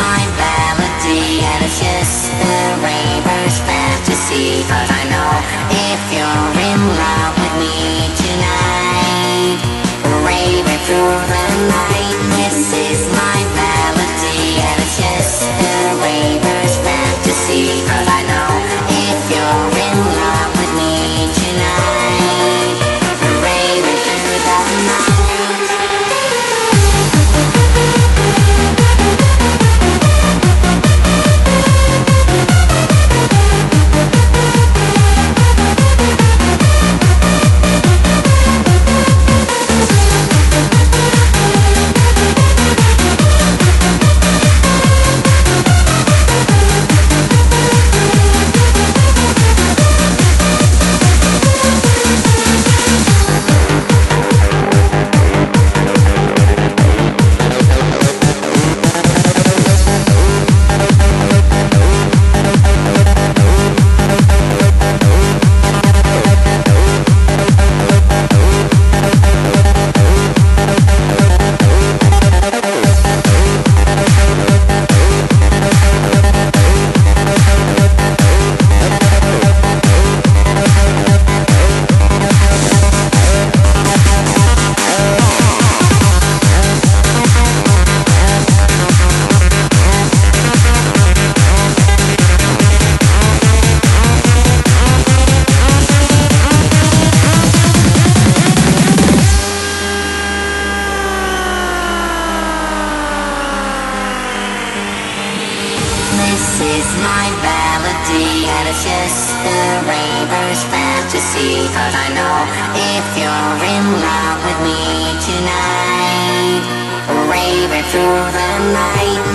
my melody, and it's just a raver's fantasy. 'Cause I know if you're in love with me tonight, raving through the night. This is my melody, and it's just a raver's fantasy. 'Cause I know if you're in love with me tonight, raving through the night. This is my melody, and it's just a raver's fantasy. 'Cause I know if you're in love with me tonight, raving through the night.